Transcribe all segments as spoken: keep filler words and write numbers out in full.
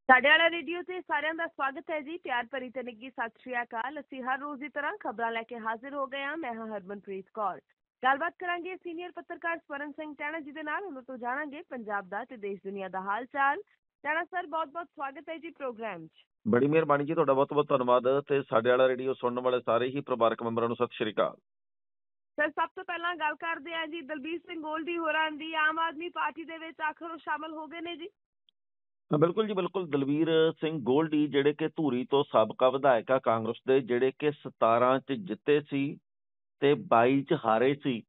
ਸਾਡੇ ਵਾਲਾ ਰੇਡੀਓ ਤੇ ਸਾਰਿਆਂ ਦਾ ਸਵਾਗਤ ਹੈ ਜੀ। ਪਿਆਰ ਭਰੀ ਤੇ ਨਿੱਘੀ ਸਤਿ ਸ਼੍ਰੀ ਅਕਾਲ। ਅਸੀਂ ਹਰ ਰੋਜ਼ ਦੀ ਤਰ੍ਹਾਂ ਖਬਰਾਂ ਲੈ ਕੇ ਹਾਜ਼ਰ ਹੋ ਗਏ ਹਾਂ। ਮੈਂ ਹਾਂ ਹਰਮਨਪ੍ਰੀਤ ਕੌਰ। ਗੱਲਬਾਤ ਕਰਾਂਗੇ ਸੀਨੀਅਰ ਪੱਤਰਕਾਰ ਸਵਰਨ ਸਿੰਘ ਟੈਣਾ ਜੀ ਦੇ ਨਾਲ। ਉਹਨਾਂ ਤੋਂ ਜਾਣਾਂਗੇ ਪੰਜਾਬ ਦਾ ਤੇ ਦੇਸ਼ ਦੁਨੀਆ ਦਾ ਹਾਲ ਚਾਲ। ਟੈਣਾ ਸਰ, ਬਹੁਤ ਬਹੁਤ ਸਵਾਗਤ ਹੈ ਜੀ ਪ੍ਰੋਗਰਾਮ 'ਚ। ਬੜੀ ਮਿਹਰਬਾਨੀ ਜੀ, ਤੁਹਾਡਾ ਬਹੁਤ ਬਹੁਤ ਧੰਨਵਾਦ। ਤੇ ਸਾਡੇ ਵਾਲਾ ਰੇਡੀਓ ਸੁਣਨ ਵਾਲੇ ਸਾਰੇ ਹੀ ਪਰਿਵਾਰਕ ਮੈਂਬਰਾਂ ਨੂੰ ਸਤਿ ਸ਼੍ਰੀ ਅਕਾਲ। ਸਰ, ਸਭ ਤੋਂ ਪਹਿਲਾਂ ਗੱਲ ਕਰਦੇ ਆ ਜੀ ਦਲਬੀਰ ਸਿੰਘ ਗੋਲਡੀ ਹੋਰਾਂ ਦੀ। ਆਮ ਆਦਮੀ ਪਾਰਟੀ ਦੇ ਵਿੱਚ ਆਖਰ ਉਹ ਸ਼ਾਮਲ ਹੋ ਗਏ ਨੇ ਜੀ। ਬਿਲਕੁਲ ਜੀ ਬਿਲਕੁਲ। ਦਲਬੀਰ ਸਿੰਘ ਗੋਲਡੀ ਜਿਹੜੇ ਕਿ ਧੂਰੀ ਤੋਂ ਸਾਬਕਾ ਵਿਧਾਇਕ ਆ ਕਾਂਗਰਸ ਦੇ, ਜਿਹੜੇ ਕਿ ਸਤਾਰਾਂ ਚ ਜਿੱਤੇ ਸੀ ਤੇ ਬਾਈ ਚ ਹਾਰੇ ਸੀ,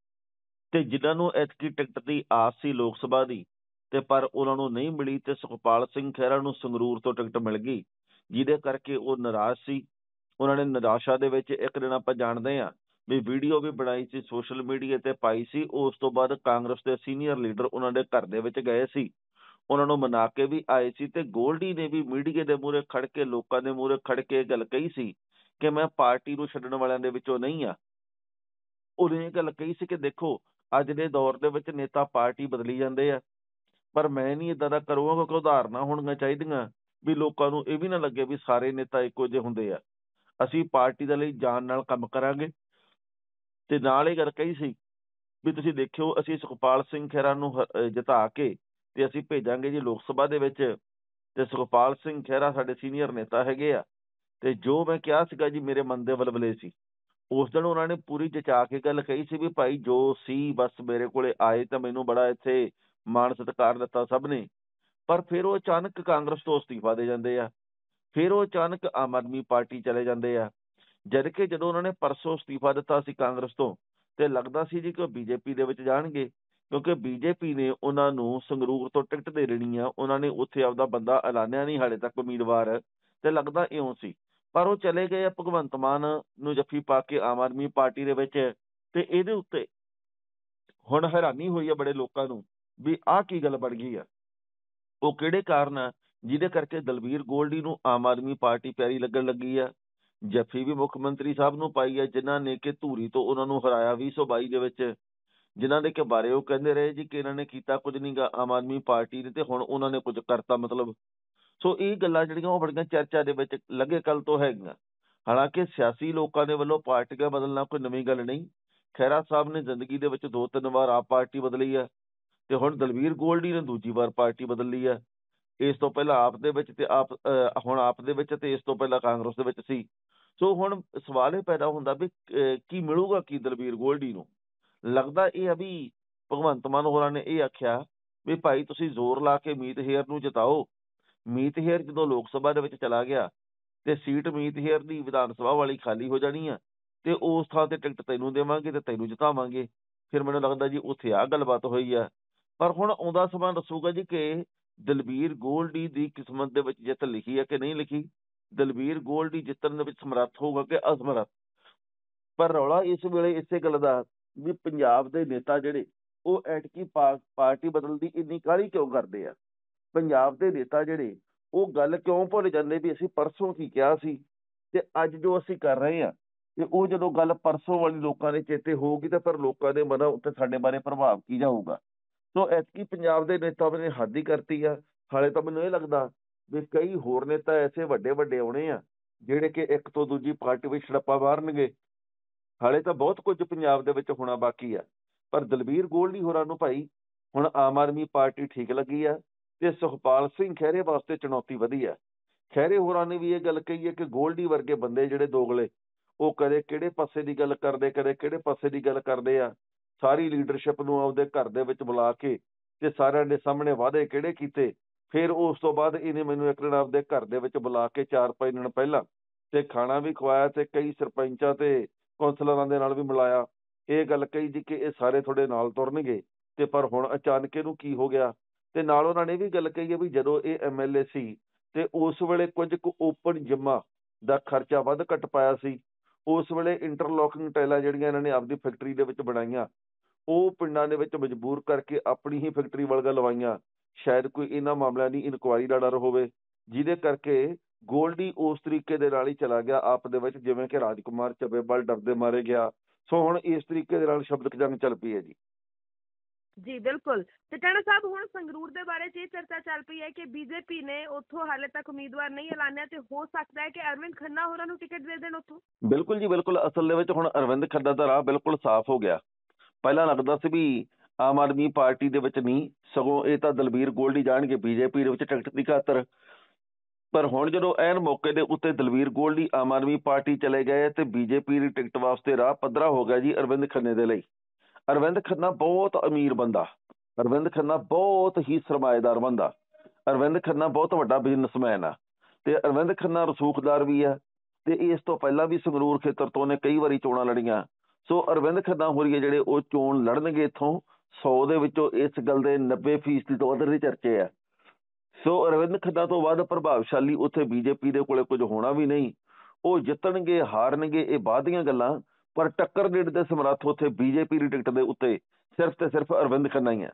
ਤੇ ਜਿਨ੍ਹਾਂ ਨੂੰ ਐਤਕੀ ਟਿਕਟ ਦੀ ਆਸ ਸੀ ਲੋਕ ਸਭਾ ਦੀ, ਤੇ ਪਰ ਉਹਨਾਂ ਨੂੰ ਨਹੀਂ ਮਿਲੀ। ਤੇ ਸੁਖਪਾਲ ਸਿੰਘ ਖਹਿਰਾ ਨੂੰ ਸੰਗਰੂਰ ਤੋਂ ਟਿਕਟ ਮਿਲ ਗਈ, ਜਿਹਦੇ ਕਰਕੇ ਉਹ ਨਾਰਾਜ਼ ਸੀ। ਉਹਨਾਂ ਨੇ ਨਿਰਾਸ਼ਾ ਦੇ ਵਿੱਚ, ਇੱਕ ਦਿਨ ਆਪਾਂ ਜਾਣਦੇ ਹਾਂ ਵੀ ਵੀਡੀਓ ਵੀ ਬਣਾਈ ਸੀ, ਸੋਸ਼ਲ ਮੀਡੀਆ ਤੇ ਪਾਈ ਸੀ। ਉਸ ਤੋਂ ਬਾਅਦ ਕਾਂਗਰਸ ਦੇ ਸੀਨੀਅਰ ਲੀਡਰ ਉਹਨਾਂ ਦੇ ਘਰ ਦੇ ਵਿੱਚ ਗਏ ਸੀ, ਉਹਨਾਂ ਨੂੰ ਮਨਾ ਕੇ ਵੀ ਆਏ ਸੀ। ਤੇ ਗੋਲਡੀ ਨੇ ਵੀ ਮੀਡੀਆ ਦੇ ਮੂਹਰੇ ਖੜ ਕੇ, ਲੋਕਾਂ ਦੇ ਮੂਹਰੇ ਖੜ ਕੇ ਇਹ ਗੱਲ ਕਹੀ ਸੀ ਕਿ ਮੈਂ ਪਾਰਟੀ ਨੂੰ ਛੱਡਣ ਵਾਲਿਆਂ ਦੇ ਵਿੱਚੋਂ ਨਹੀਂ ਆ। ਉਹਨੇ ਇਹ ਗੱਲ ਕਹੀ ਸੀ ਕਿ ਦੇਖੋ, ਅੱਜ ਦੇ ਦੌਰ ਦੇ ਵਿੱਚ ਨੇਤਾ ਪਾਰਟੀ ਬਦਲੀ ਜਾਂਦੇ ਆ, ਪਰ ਮੈਂ ਨਹੀਂ ਇਦਾਂ ਦਾ ਕਰੂੰਗਾ, ਕਿਉਂਕਿ ਉਦਾਹਰਨਾਂ ਹੋਣੀਆਂ ਚਾਹੀਦੀਆਂ ਵੀ ਲੋਕਾਂ ਨੂੰ ਇਹ ਵੀ ਨਾ ਲੱਗੇ ਵੀ ਸਾਰੇ ਨੇਤਾ ਇੱਕੋ ਜਿਹੇ ਹੁੰਦੇ ਆ। ਅਸੀਂ ਪਾਰਟੀ ਦੇ ਲਈ ਜਾਨ ਨਾਲ ਕੰਮ ਕਰਾਂਗੇ। ਤੇ ਨਾਲ ਇਹ ਗੱਲ ਕਹੀ ਸੀ ਵੀ ਤੁਸੀਂ ਦੇਖਿਓ, ਅਸੀਂ ਸੁਖਪਾਲ ਸਿੰਘ ਖਹਿਰਾ ਨੂੰ ਹ- ਜਿਤਾ ਕੇ ਤੇ ਅਸੀਂ ਭੇਜਾਂਗੇ ਜੀ ਲੋਕ ਸਭਾ ਦੇ ਵਿੱਚ। ਤੇ ਸੁਖਪਾਲ ਸਿੰਘ ਖਹਿਰਾ ਸਾਡੇ ਸੀਨੀਅਰ ਨੇਤਾ ਹੈਗੇ ਆ। ਤੇ ਜੋ ਮੈਂ ਕਿਹਾ ਸੀਗਾ ਜੀ, ਮੇਰੇ ਮਨ ਦੇ ਵਲਵਲੇ ਸੀ। ਉਸ ਦਿਨ ਉਹਨਾਂ ਨੇ ਪੂਰੀ ਜਚਾ ਕੇ ਗੱਲ ਕਹੀ ਸੀ ਵੀ ਭਾਈ ਜੋ ਸੀ ਬਸ ਮੇਰੇ ਕੋਲੇ ਆਏ ਤਾਂ ਮੈਨੂੰ ਬੜਾ ਇੱਥੇ ਮਾਣ ਸਤਿਕਾਰ ਦਿੱਤਾ ਸਭ ਨੇ। ਪਰ ਫਿਰ ਉਹ ਅਚਾਨਕ ਕਾਂਗਰਸ ਤੋਂ ਅਸਤੀਫਾ ਦੇ ਜਾਂਦੇ ਆ, ਫਿਰ ਉਹ ਅਚਾਨਕ ਆਮ ਆਦਮੀ ਪਾਰਟੀ ਚਲੇ ਜਾਂਦੇ ਆ। ਜਦ ਕਿ ਜਦੋਂ ਉਹਨਾਂ ਨੇ ਪਰਸੋਂ ਅਸਤੀਫਾ ਦਿੱਤਾ ਸੀ ਕਾਂਗਰਸ ਤੋਂ, ਤੇ ਲੱਗਦਾ ਸੀ ਜੀ ਕਿ ਉਹ ਬੀਜੇਪੀ ਦੇ ਵਿੱਚ ਜਾਣਗੇ, ਕਿਉਂਕਿ ਬੀਜੇਪੀ ਨੇ ਉਹਨਾਂ ਨੂੰ ਸੰਗਰੂਰ ਤੋਂ ਟਿਕਟ ਦੇ ਦੇਣੀ ਆ। ਉਹਨਾਂ ਨੇ ਉੱਥੇ ਆਪਦਾ ਬੰਦਾ ਐਲਾਨਿਆ ਨਹੀਂ ਹਾਲੇ ਤੱਕ ਉਮੀਦਵਾਰ, ਤੇ ਲੱਗਦਾ ਇਉਂ ਸੀ। ਪਰ ਉਹ ਚਲੇ ਗਏ ਆ ਭਗਵੰਤ ਮਾਨ ਨੂੰ ਜੱਫੀ ਪਾ ਕੇ ਆਮ ਆਦਮੀ ਪਾਰਟੀ ਦੇ ਵਿੱਚ। ਤੇ ਇਹਦੇ ਉੱਤੇ ਹੁਣ ਹੈਰਾਨੀ ਹੋਈ ਆ ਬੜੇ ਲੋਕਾਂ ਨੂੰ ਵੀ ਆਹ ਕੀ ਗੱਲ ਬਣ ਗਈ ਆ, ਉਹ ਕਿਹੜੇ ਕਾਰਨ ਆ ਜਿਹਦੇ ਕਰਕੇ ਦਲਬੀਰ ਗੋਲਡੀ ਨੂੰ ਆਮ ਆਦਮੀ ਪਾਰਟੀ ਪਿਆਰੀ ਲੱਗਣ ਲੱਗੀ ਆ। ਜੱਫੀ ਵੀ ਮੁੱਖ ਮੰਤਰੀ ਸਾਹਿਬ ਨੂੰ ਪਾਈ ਆ, ਜਿਨ੍ਹਾਂ ਨੇ ਕਿ ਧੂਰੀ ਤੋਂ ਉਹਨਾਂ ਨੂੰ ਹਰਾਇਆ ਵੀਹ ਸੌ ਬਾਈ ਦੇ ਵਿੱਚ, ਜਿਨ੍ਹਾਂ ਦੇ ਕਿ ਬਾਰੇ ਉਹ ਕਹਿੰਦੇ ਰਹੇ ਜੀ ਕਿ ਇਹਨਾਂ ਨੇ ਕੀਤਾ ਕੁਝ ਨਹੀਂ ਗਾ ਆਮ ਆਦਮੀ ਪਾਰਟੀ ਨੇ, ਤੇ ਹੁਣ ਉਹਨਾਂ ਨੇ ਕੁਝ ਕਰਤਾ ਮਤਲਬ। ਸੋ ਇਹ ਗੱਲਾਂ ਜਿਹੜੀਆਂ ਉਹ ਬੜੀਆਂ ਚਰਚਾ ਦੇ ਵਿੱਚ ਲੱਗੇ ਕੱਲ ਤੋਂ ਹੈਗੀਆਂ। ਹਾਲਾਂਕਿ ਸਿਆਸੀ ਲੋਕਾਂ ਦੇ ਵੱਲੋਂ ਪਾਰਟੀਆਂ ਬਦਲਣਾ ਕੋਈ ਨਵੀਂ ਗੱਲ ਨਹੀਂ। ਖਹਿਰਾ ਸਾਹਿਬ ਨੇ ਜ਼ਿੰਦਗੀ ਦੇ ਵਿੱਚ ਦੋ ਤਿੰਨ ਵਾਰ ਆਪ ਪਾਰਟੀ ਬਦਲੀ ਆ, ਤੇ ਹੁਣ ਦਲਬੀਰ ਗੋਲਡੀ ਨੇ ਦੂਜੀ ਵਾਰ ਪਾਰਟੀ ਬਦਲ ਲਈ ਆ। ਇਸ ਤੋਂ ਪਹਿਲਾਂ ਆਪ ਦੇ ਵਿੱਚ, ਤੇ ਆਪ ਅਹ ਹੁਣ ਆਪ ਦੇ ਵਿੱਚ, ਤੇ ਇਸ ਤੋਂ ਪਹਿਲਾਂ ਕਾਂਗਰਸ ਦੇ ਵਿੱਚ ਸੀ। ਸੋ ਹੁਣ ਸਵਾਲ ਇਹ ਪੈਦਾ ਹੁੰਦਾ ਵੀ ਅਹ ਕੀ ਮਿਲੂਗਾ ਕੀ ਦਲਬੀਰ ਗੋਲਡੀ ਨੂੰ। ਲੱਗਦਾ ਇਹ ਆ ਵੀ ਭਗਵੰਤ ਮਾਨ ਹੋਰਾਂ ਨੇ ਇਹ ਆਖਿਆ ਵੀ ਭਾਈ ਤੁਸੀਂ ਜ਼ੋਰ ਲਾ ਕੇ ਮੀਤ ਹੇਅਰ ਨੂੰ ਜਿਤਾਓ। ਮੀਤ ਹੇਅਰ ਜਦੋਂ ਲੋਕ ਸਭਾ ਦੇ ਵਿੱਚ ਚਲਾ ਗਿਆ ਤੇ ਸੀਟ ਮੀਤ ਹੇਅਰ ਦੀ ਵਿਧਾਨ ਸਭਾ ਵਾਲੀ ਖਾਲੀ ਹੋ ਜਾਣੀ ਆ, ਤੇ ਉਸ ਥਾਂ ਤੇ ਟਿਕਟ ਤੈਨੂੰ ਦੇਵਾਂਗੇ ਤੇ ਤੈਨੂੰ ਜਿਤਾਵਾਂਗੇ। ਫਿਰ ਮੈਨੂੰ ਲੱਗਦਾ ਜੀ ਉੱਥੇ ਆਹ ਗੱਲਬਾਤ ਹੋਈ ਆ। ਪਰ ਹੁਣ ਆਉਂਦਾ ਸਮਾਂ ਦੱਸੂਗਾ ਜੀ ਕਿ ਦਲਬੀਰ ਗੋਲਡੀ ਦੀ ਕਿਸਮਤ ਦੇ ਵਿੱਚ ਜਿੱਤ ਲਿਖੀ ਹੈ ਕਿ ਨਹੀਂ ਲਿਖੀ। ਦਲਬੀਰ ਗੋਲਡੀ ਜਿੱਤਣ ਦੇ ਵਿੱਚ ਸਮਰੱਥ ਹੋਊਗਾ ਕਿ ਅਸਮਰੱਥ। ਪਰ ਰੌਲਾ ਇਸ ਵੇਲੇ ਇਸੇ ਗੱਲ ਦਾ ਵੀ ਪੰਜਾਬ ਦੇ ਨੇਤਾ ਜਿਹੜੇ ਉਹ ਐਟਕੀ ਪਾਰਟੀ ਬਦਲਣ ਦੀ ਇੰਨੀ ਕਾਹਲੀ ਕਿਉਂ ਕਰਦੇ ਆ। ਪੰਜਾਬ ਦੇ ਨੇਤਾ ਜਿਹੜੇ ਉਹ ਗੱਲ ਕਿਉਂ ਭੁੱਲ ਜਾਂਦੇ ਵੀ ਅਸੀਂ ਪਰਸੋਂ ਕੀ ਕਿਹਾ ਸੀ, ਤੇ ਅੱਜ ਜੋ ਅਸੀਂ ਕਰ ਰਹੇ ਹਾਂ, ਤੇ ਉਹ ਜਦੋਂ ਗੱਲ ਪਰਸੋਂ ਵਾਲੀ ਲੋਕਾਂ ਦੇ ਚੇਤੇ ਹੋਊਗੀ ਤਾਂ ਫਿਰ ਲੋਕਾਂ ਦੇ ਮਨਾਂ ਉੱਤੇ ਸਾਡੇ ਬਾਰੇ ਪ੍ਰਭਾਵ ਕੀ ਜਾਊਗਾ। ਸੋ ਐਤਕੀ ਪੰਜਾਬ ਦੇ ਨੇਤਾਵਾਂ ਨੇ ਹੱਦ ਹੀ ਕਰਤੀ ਆ। ਹਾਲੇ ਤਾਂ ਮੈਨੂੰ ਇਹ ਲੱਗਦਾ ਵੀ ਕਈ ਹੋਰ ਨੇਤਾ ਐਸੇ ਵੱਡੇ ਵੱਡੇ ਆਉਣੇ ਆ ਜਿਹੜੇ ਕਿ ਇੱਕ ਤੋਂ ਦੂਜੀ ਪਾਰਟੀ ਵਿੱਚ ਛੜੱਪਾ ਮਾਰਨਗੇ। ਹਾਲੇ ਤਾਂ ਬਹੁਤ ਕੁਝ ਪੰਜਾਬ ਦੇ ਵਿੱਚ ਹੋਣਾ ਬਾਕੀ ਆ। ਪਰ ਦਲਬੀਰ ਗੋਲਡੀ ਹੋਰਾਂ ਨੂੰ ਭਾਈ ਹੁਣ ਆਮ ਆਦਮੀ ਪਾਰਟੀ ਠੀਕ ਲੱਗੀ ਆ, ਤੇ ਸੁਖਪਾਲ ਸਿੰਘ ਖਹਿਰੇ ਵਾਸਤੇ ਚੁਣੌਤੀ ਵਧੀ ਆ। ਖਹਿਰੇ ਹੋਰਾਂ ਨੇ ਵੀ ਇਹ ਗੱਲ ਕਹੀ ਹੈ ਕਿ ਗੋਲਡੀ ਵਰਗੇ ਬੰਦੇ ਜਿਹੜੇ ਦੋਗਲੇ, ਉਹ ਕਦੇ ਕਿਹੜੇ ਪਾਸੇ ਦੀ ਗੱਲ ਕਰਦੇ, ਕਦੇ ਕਿਹੜੇ ਪਾਸੇ ਦੀ ਗੱਲ ਕਰਦੇ ਆ। ਸਾਰੀ ਲੀਡਰਸ਼ਿਪ ਨੂੰ ਆਪਦੇ ਘਰ ਦੇ ਵਿੱਚ ਬੁਲਾ ਕੇ ਤੇ ਸਾਰਿਆਂ ਦੇ ਸਾਹਮਣੇ ਵਾਅਦੇ ਕਿਹੜੇ ਕੀਤੇ। ਫਿਰ ਉਸ ਤੋਂ ਬਾਅਦ ਇਹਨੇ ਮੈਨੂੰ ਇੱਕ ਦਿਨ ਆਪਦੇ ਘਰ ਦੇ ਵਿੱਚ ਬੁਲਾ ਕੇ ਚਾਰ ਪੰਜ ਦਿਨ ਪਹਿਲਾਂ ਤੇ ਖਾਣਾ ਵੀ ਖਵਾਇਆ, ਤੇ ਕਈ ਸਰਪੰਚਾਂ ਤੇ ਕੌਂਸਲਰਾਂ ਦੇ ਨਾਲ ਵੀ ਮਿਲਾਇਆ। ਇਹ ਗੱਲ ਕਹੀ ਜੀ ਕਿ ਇਹ ਸਾਰੇ ਤੁਹਾਡੇ ਨਾਲ ਤੁਰਨਗੇ। ਤੇ ਪਰ ਹੁਣ ਅਚਾਨਕ ਇਹਨੂੰ ਕੀ ਹੋ ਗਿਆ। ਤੇ ਨਾਲ ਉਹਨਾਂ ਨੇ ਇਹ ਵੀ ਗੱਲ ਕਹੀ ਹੈ ਵੀ ਜਦੋਂ ਇਹ ਐਮ ਐਲ ਏ ਸੀ ਤੇ ਉਸ ਵੇਲੇ ਕੁਝ ਕੁ ਓਪਨ ਜਿੰਮਾਂ ਦਾ ਖਰਚਾ ਵੱਧ ਘੱਟ ਪਾਇਆ ਸੀ। ਉਸ ਵੇਲੇ ਇੰਟਰਲੋਕਿੰਗ ਟਾਈਲਾਂ ਜਿਹੜੀਆਂ ਇਹਨਾਂ ਨੇ ਆਪਦੀ ਫੈਕਟਰੀ ਦੇ ਵਿੱਚ ਬਣਾਈਆਂ, ਉਹ ਪਿੰਡਾਂ ਦੇ ਵਿੱਚ ਮਜਬੂਰ ਕਰਕੇ ਆਪਣੀ ਹੀ ਫੈਕਟਰੀ ਵਰਗਾ ਲਵਾਈਆਂ। ਸ਼ਾਇਦ ਕੋਈ ਇਹਨਾਂ ਮਾਮਲਿਆਂ ਦੀ ਇਨਕੁਆਇਰੀ ਦਾ ਡਰ ਹੋਵੇ, ਜਿਹਦੇ ਕਰਕੇ ਗੋਲਡੀ ਉਸ ਤਰੀਕੇ ਦੇ ਨਾਲ ਹੀ ਚਲਾ ਗਿਆ ਆਪ ਦੇ ਵਿੱਚ, ਜਿਵੇਂ ਕਿ ਰਾਜਕੁਮਾਰ ਚੱਬੇਵਾਲ ਡਰਦੇ ਮਾਰੇ ਗਿਆ। ਸੋ ਹੁਣ ਇਸ ਤਰੀਕੇ ਦੇ ਨਾਲ ਸ਼ਬਦਕ ਜੰਗ ਚੱਲ ਪਈ ਹੈ ਜੀ। ਜੀ ਬਿਲਕੁਲ। ਤੇ ਟਾਣਾ ਸਾਹਿਬ ਹੁਣ ਸੰਗਰੂਰ ਦੇ ਬਾਰੇ 'ਚ ਇਹ ਚਰਚਾ ਚੱਲ ਪਈ ਹੈ ਕਿ ਬੀਜੇਪੀ ਨੇ ਉੱਥੋਂ ਹਾਲੇ ਤੱਕ ਉਮੀਦਵਾਰ ਨਹੀਂ ਐਲਾਨਿਆ ਤੇ ਹੋ ਸਕਦਾ ਹੈ ਕਿ ਅਰਵਿੰਦ ਖੰਨਾ ਹੋਰਾਂ ਨੂੰ ਟਿਕਟ ਦੇ ਦੇਣ ਉੱਥੋਂ। ਬਿਲਕੁਲ ਜੀ ਬਿਲਕੁਲ। ਅਸਲ ਦੇ ਵਿੱਚ ਹੁਣ ਅਰਵਿੰਦ ਖੰਨਾ ਦਾ ਰਾਹ ਬਿਲਕੁਲ ਸਾਫ਼ ਹੋ ਗਿਆ। ਪਹਿਲਾਂ ਲੱਗਦਾ ਸੀ ਵੀ ਆਮ ਆਦਮੀ ਪਾਰਟੀ ਦੇ ਵਿੱਚ ਨਹੀਂ, ਸਗੋਂ ਇਹ ਤਾਂ ਦਲਬੀਰ ਗੋਲਡੀ ਜਾਣਗੇ ਬੀਜੇਪੀ ਦੇ ਵਿੱਚ ਟਿਕਟ ਦੀ ਖਾਤਰ। ਪਰ ਹੁਣ ਜਦੋਂ ਐਨ ਮੌਕੇ ਦੇ ਉੱਤੇ ਦਲਬੀਰ ਗੋਲਡੀ ਆਮ ਆਦਮੀ ਪਾਰਟੀ ਚਲੇ ਗਏ ਤੇ ਬੀਜੇਪੀ ਦੀ ਟਿਕਟ ਵਾਸਤੇ ਰਾਹ ਪੱਧਰਾ ਹੋ ਗਿਆ ਜੀ ਅਰਵਿੰਦ ਖੰਨੇ ਦੇ ਲਈ। ਅਰਵਿੰਦ ਖੰਨਾ ਬਹੁਤ ਅਮੀਰ ਬੰਦਾ, ਅਰਵਿੰਦ ਖੰਨਾ ਬਹੁਤ ਹੀ ਸਰਮਾਏਦਾਰ ਬੰਦਾ, ਅਰਵਿੰਦ ਖੰਨਾ ਬਹੁਤ ਵੱਡਾ ਬਿਜ਼ਨਸਮੈਨ ਆ ਤੇ ਅਰਵਿੰਦ ਖੰਨਾ ਰਸੂਖਦਾਰ ਵੀ ਆ ਤੇ ਇਸ ਤੋਂ ਪਹਿਲਾਂ ਵੀ ਸੰਗਰੂਰ ਖੇਤਰ ਤੋਂ ਉਹਨੇ ਕਈ ਵਾਰੀ ਚੋਣਾਂ ਲੜੀਆਂ। ਸੋ ਅਰਵਿੰਦ ਖੰਨਾ ਹੋਰੀਏ ਜਿਹੜੇ ਉਹ ਚੋਣ ਲੜਨਗੇ ਇੱਥੋਂ ਸੌ ਦੇ ਵਿੱਚੋਂ ਇਸ ਗੱਲ ਦੇ ਨੱਬੇ ਫੀਸਦੀ ਤੋਂ ਵੱਧ ਦੇ ਚਰਚੇ ਆ। ਸੋ ਅਰਵਿੰਦ ਖੰਨਾ ਤੋਂ ਵੱਧ ਪ੍ਰਭਾਵਸ਼ਾਲੀ ਉੱਥੇ ਬੀਜੇਪੀ ਦੇ ਕੋਲੇ ਕੁਝ ਹੋਣਾ ਵੀ ਨਹੀਂ। ਉਹ ਜਿੱਤਣਗੇ ਹਾਰਨਗੇ ਇਹ ਬਾਅਦ ਦੀਆਂ ਗੱਲਾਂ, ਪਰ ਟੱਕਰ ਦੇਣ ਦੇ ਸਮਰੱਥ ਉੱਥੇ ਬੀਜੇਪੀ ਦੀ ਟਿਕਟ ਦੇ ਉੱਤੇ ਸਿਰਫ ਤੇ ਸਿਰਫ ਅਰਵਿੰਦ ਖੰਨਾ ਹੀ ਹੈ।